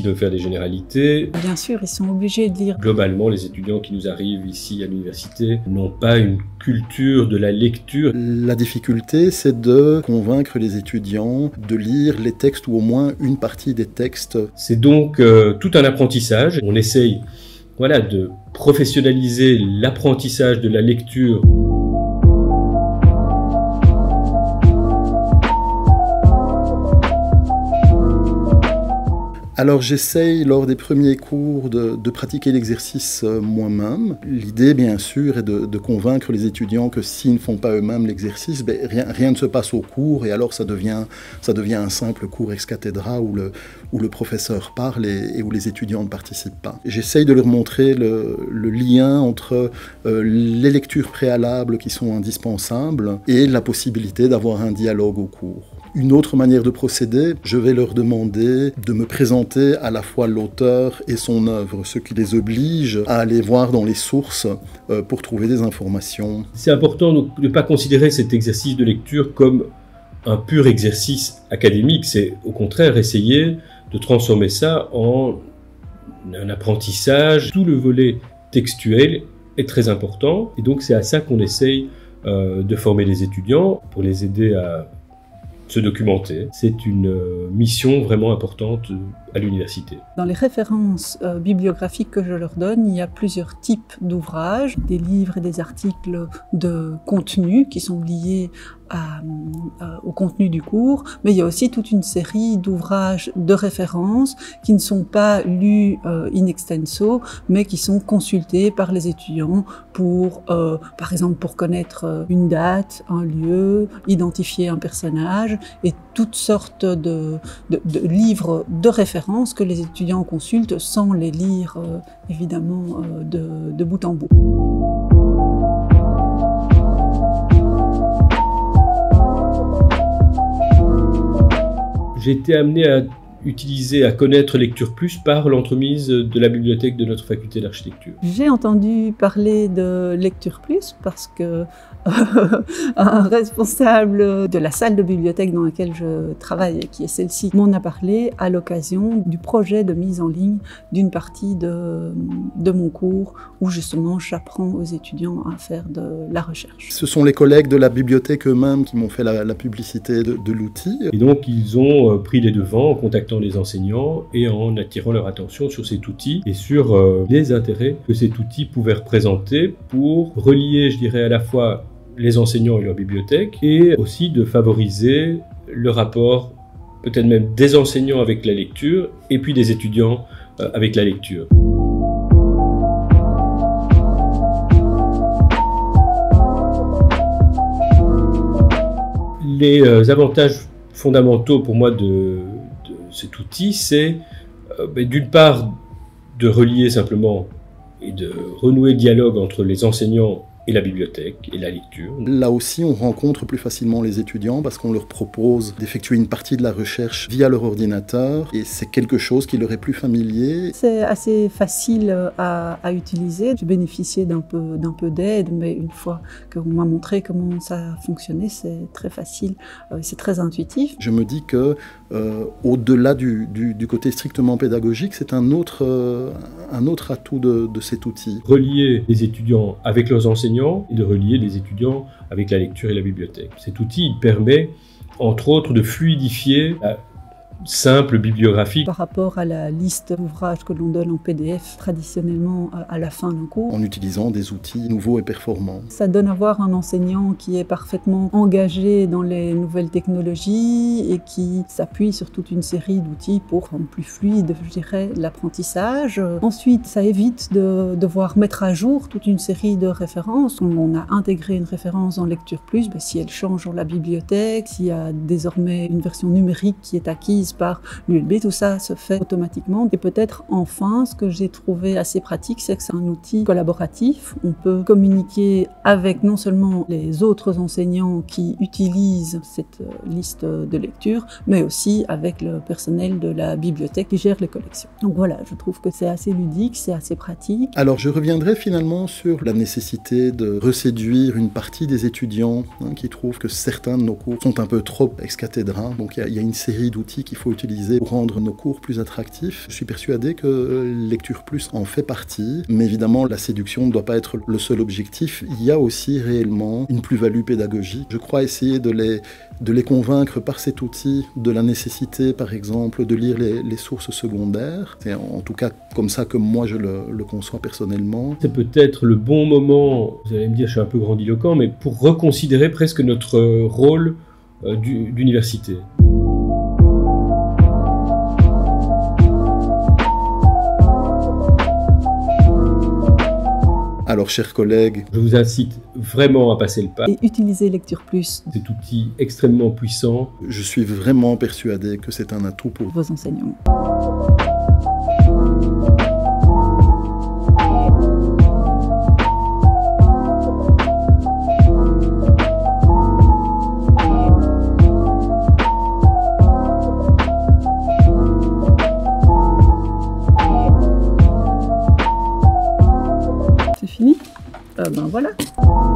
difficile de faire des généralités. Bien sûr, ils sont obligés de lire. Globalement, les étudiants qui nous arrivent ici à l'université n'ont pas une culture de la lecture. La difficulté, c'est de convaincre les étudiants de lire les textes ou au moins une partie des textes. C'est donc tout un apprentissage. On essaye de professionnaliser l'apprentissage de la lecture. Alors j'essaye lors des premiers cours de pratiquer l'exercice moi-même. L'idée bien sûr est de convaincre les étudiants que s'ils ne font pas eux-mêmes l'exercice, rien ne se passe au cours et alors ça devient un simple cours ex cathedra où le professeur parle et où les étudiants ne participent pas. J'essaye de leur montrer le lien entre les lectures préalables qui sont indispensables et la possibilité d'avoir un dialogue au cours. Une autre manière de procéder, je vais leur demander de me présenter à la fois l'auteur et son œuvre, ce qui les oblige à aller voir dans les sources pour trouver des informations. C'est important donc, de ne pas considérer cet exercice de lecture comme un pur exercice académique, c'est au contraire essayer de transformer ça en un apprentissage. Tout le volet textuel est très important et donc c'est à ça qu'on essaye de former les étudiants pour les aider à se documenter. C'est une mission vraiment importante à l'université. Dans les références bibliographiques que je leur donne, il y a plusieurs types d'ouvrages, des livres et des articles de contenu qui sont liés au contenu du cours, mais il y a aussi toute une série d'ouvrages de référence qui ne sont pas lus in extenso, mais qui sont consultés par les étudiants pour, par exemple, pour connaître une date, un lieu, identifier un personnage, et toutes sortes de livres de référence que les étudiants consultent sans les lire, évidemment, de bout en bout. J'ai été amené à connaître Lecture Plus par l'entremise de la bibliothèque de notre faculté d'architecture. J'ai entendu parler de Lecture Plus parce que un responsable de la salle de bibliothèque dans laquelle je travaille, qui est celle-ci, m'en a parlé à l'occasion du projet de mise en ligne d'une partie de mon cours où justement j'apprends aux étudiants à faire de la recherche. Ce sont les collègues de la bibliothèque eux-mêmes qui m'ont fait la publicité de l'outil. Et donc ils ont pris les devants en contactant les enseignants et en attirant leur attention sur cet outil et sur les intérêts que cet outil pouvait représenter pour relier, je dirais, à la fois les enseignants et leur bibliothèque, et aussi de favoriser le rapport peut-être même des enseignants avec la lecture et puis des étudiants avec la lecture. Les avantages fondamentaux pour moi de cet outil, c'est d'une part de relier simplement et de renouer le dialogue entre les enseignants et la bibliothèque et la lecture. Là aussi, on rencontre plus facilement les étudiants parce qu'on leur propose d'effectuer une partie de la recherche via leur ordinateur et c'est quelque chose qui leur est plus familier. C'est assez facile à utiliser. J'ai bénéficié d'un peu d'aide, mais une fois qu'on m'a montré comment ça fonctionnait, c'est très facile, c'est très intuitif. Je me dis que au-delà du côté strictement pédagogique, c'est un autre atout de cet outil. Relier les étudiants avec leurs enseignants et de relier les étudiants avec la lecture et la bibliothèque. Cet outil permet, entre autres, de fluidifier la simple bibliographie. Par rapport à la liste d'ouvrages que l'on donne en PDF traditionnellement à la fin d'un cours. En utilisant des outils nouveaux et performants. Ça donne à voir un enseignant qui est parfaitement engagé dans les nouvelles technologies et qui s'appuie sur toute une série d'outils pour rendre plus fluide, je dirais, l'apprentissage. Ensuite, ça évite de devoir mettre à jour toute une série de références. On a intégré une référence en Lecture Plus, si elle change dans la bibliothèque, s'il y a désormais une version numérique qui est acquise par l'ULB, tout ça se fait automatiquement. Et peut-être enfin, ce que j'ai trouvé assez pratique, c'est que c'est un outil collaboratif. On peut communiquer avec non seulement les autres enseignants qui utilisent cette liste de lecture, mais aussi avec le personnel de la bibliothèque qui gère les collections. Donc voilà, je trouve que c'est assez ludique, c'est assez pratique. Alors je reviendrai finalement sur la nécessité de reséduire une partie des étudiants qui trouvent que certains de nos cours sont un peu trop ex cathedra. Donc il y a une série d'outils qu'il faut utiliser pour rendre nos cours plus attractifs. Je suis persuadé que Lecture Plus en fait partie, mais évidemment la séduction ne doit pas être le seul objectif. Il y a aussi réellement une plus-value pédagogique. Je crois essayer de les convaincre par cet outil de la nécessité, par exemple, de lire les sources secondaires. C'est en tout cas comme ça que moi je le conçois personnellement. C'est peut-être le bon moment, vous allez me dire je suis un peu grandiloquent, mais pour reconsidérer presque notre rôle d'université. Alors, chers collègues, je vous incite vraiment à passer le pas. Et utiliser Lecture Plus. Cet outil extrêmement puissant. Je suis vraiment persuadé que c'est un atout pour vos enseignants. C'est fini? Ben voilà.